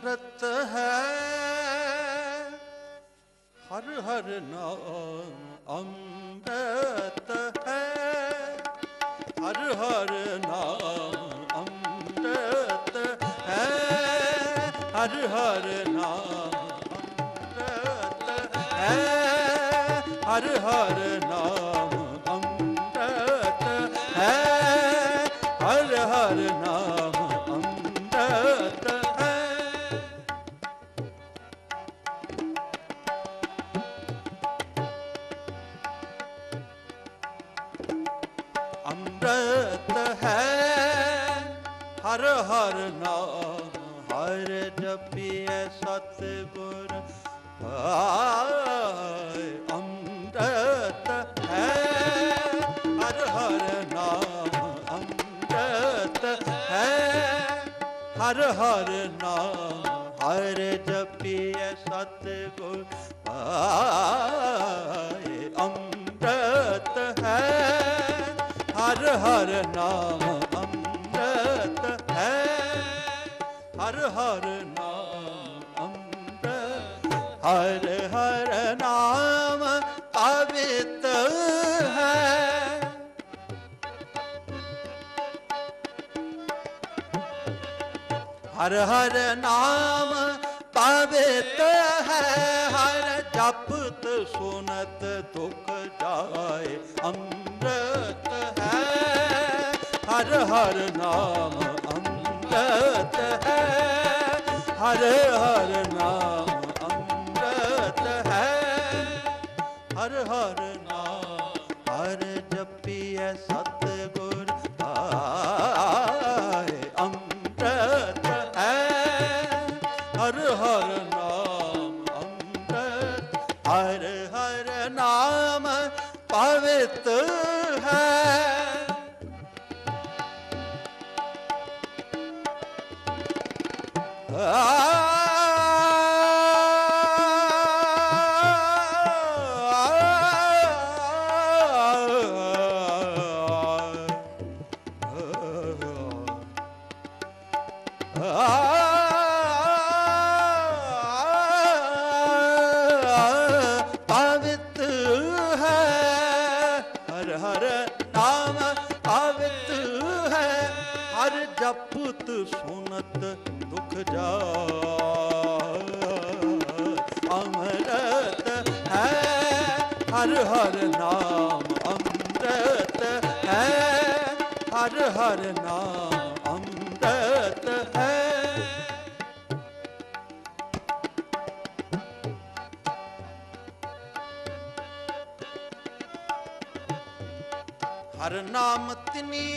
अमृत है हर हर नाम अमृत है हर हर नाम अमृत है हर हर नाम अमृत है हर हर नाम अमृत है हर हर नाम अमृत है। अमृत है हर हर नाम हर जपिए सतगुर अमृत है हर हर नाम अमृत है हर हर नाम हर जपिए सतगुर अमृत है हर हर नाम अमृत है हर हर नाम अमृत हर हर नाम पवित्र है हर हर नाम पवित्र है हर जपत सुनत दुख जाए अमृत है हर हर नाम अमृत है हर हर नाम अमृत है हर हर नाम हर जपिए सतगुर आए अमृत है हर हर नाम अमृत हर हर नाम पवित्र है पवित्र है हर हर नाम पवित्र है हर जपत सुनत दुख जाए अमृत है हर हर नाम अमृत है हर हर नाम अमृत है। हर नाम तिनी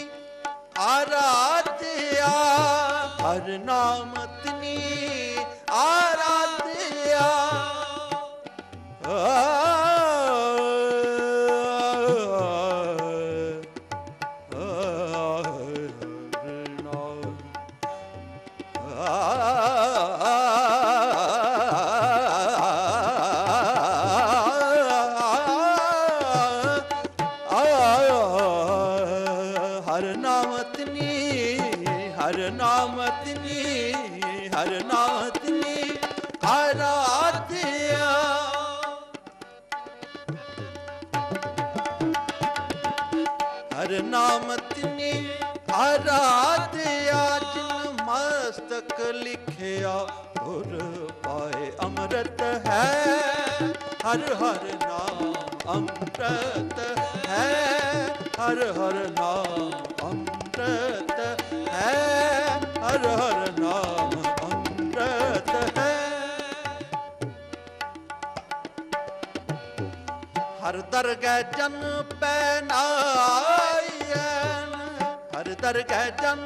आराध्या हर नाम तिनी आराध्या हर नाम तिनी हर नाम तिनी हर नाम तिनी आराध्या हर नाम तिनी आराध्या जिन मस्तक लिखिया गुर पाए अमृत है हर हर नाम अमृत है हर हर नाम अमृत है हर हर नाम अमृत है। हर दरगह जन पैनायन हर दरगह जन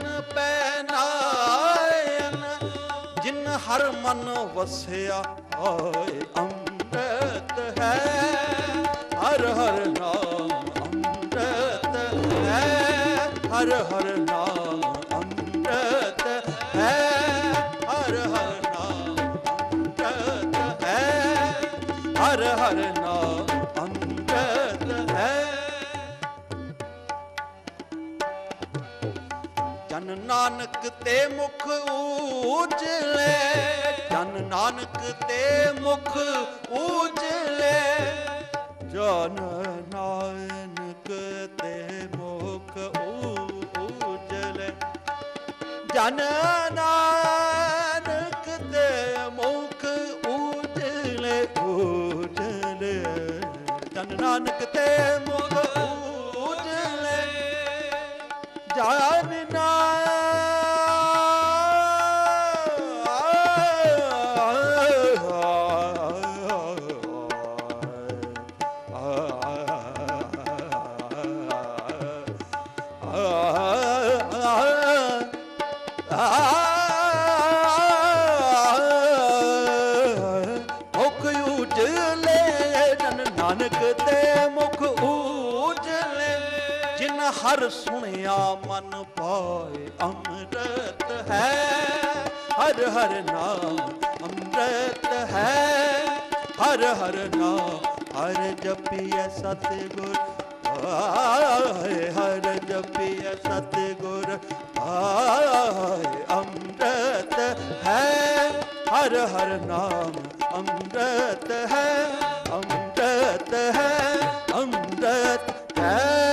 पैनायन जिन हर मन वसिया आए अमृत है हर हर नाम अमृत है हर हर नाम अमृत है हर हर नाम अमृत है हर हर नाम अमृत है। जन नानक ते मुख उजले ਜਨ ਨਾਨਕ ਤੇ ਮੁਖ ਉਜਲੇ, ਜਨ ਨਾਨਕ ਤੇ ਮੁਖ ਉਜਲੇ, ਜਨ ਨਾਨਕ ਤੇ ਮੁਖ ਉਜਲੇ ਉਜਲੇ, ਜਨ ਨਾਨਕ ਤੇ ਮੁਖ ਉਜਲੇ, ਜਨ ਮੁਖ ਉਜਲੇ, ਜਨ ਨਾਨਕ ਤੇ ਮੁਖ ਉਜਲੇ, ਜਿਨ ਹਰ ਸੁਣਿਆ ਮਨ ਪਾਏ ਅੰਮ੍ਰਿਤ ਹੈ, ਹਰ ਹਰ ਨਾਮ ਅੰਮ੍ਰਿਤ ਹੈ, ਹਰ ਹਰ ਨਾਮ, ਹਰ ਜਪੀਐ ਸਤਿਗੁਰ ਆਏ, ਹਰ ਜਪੀਐ ਸਤਿਗੁਰ ਆਏ, ਅੰਮ੍ਰਿਤ ਹੈ, ਹਰ ਹਰ ਨਾਮ ਅੰਮ੍ਰਿਤ ਹੈ, ਅੰਮ੍ਰਿਤ ਹੈ, ਅੰਮ੍ਰਿਤ ਹੈ।